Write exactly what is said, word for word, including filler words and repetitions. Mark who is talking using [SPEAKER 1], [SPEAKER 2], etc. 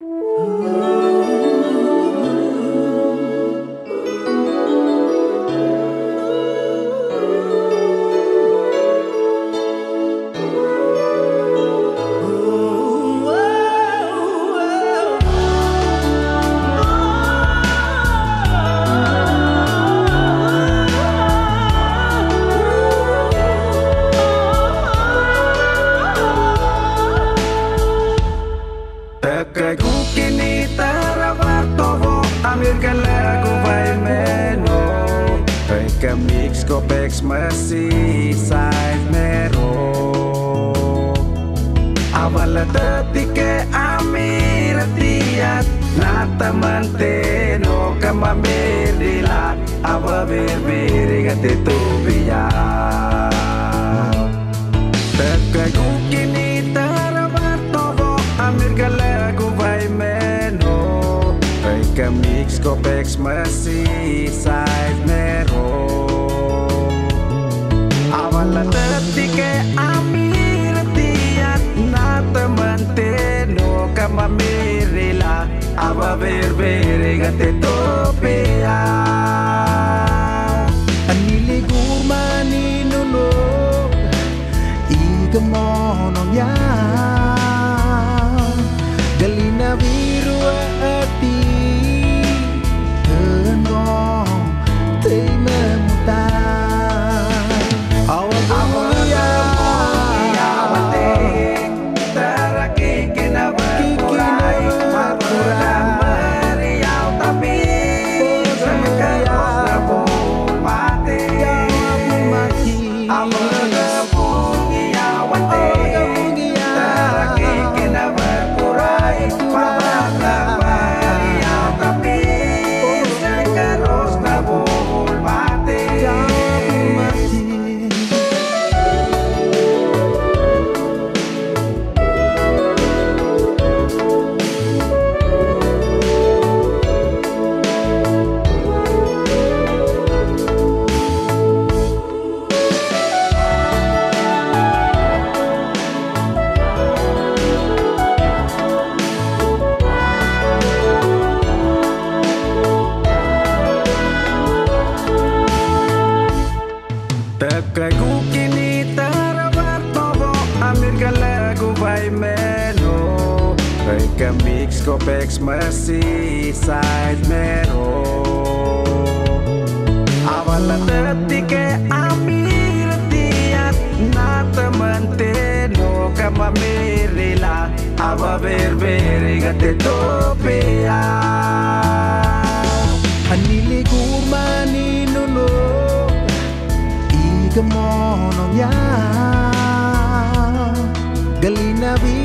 [SPEAKER 1] Tekai kini terawat tovo ambil lagu vai meno Peka mix kopex masih side mero Awal tetike amir tiat na teman teno kamamir dila awa berbiri gati tubia Tekai kini terawat tovo ambil lagu vai meno Peka mix kopex masih side mero Awal tetike amir tiat na teman teno kamamirila Aba berberi gati topia
[SPEAKER 2] Aniligur mani nulog Igamonong yan Galina biru ati Tenggong Tay memutar Awal mulia
[SPEAKER 1] Awate Teraki kena berkurai Maburan meriau tapi Sekarang rabun mati Awal gabungi awate Teraki kena berkurai Maburan meriau tapi Sekarang rabun mati Tekai kini terawat tovo amir lagu vai meno Peka mix kopex masih side mero Awal tetike amir tiat na teman teno kamamirila Aba berberi gati topia
[SPEAKER 2] Aniligur mani nulog Igamonong yan Galina biru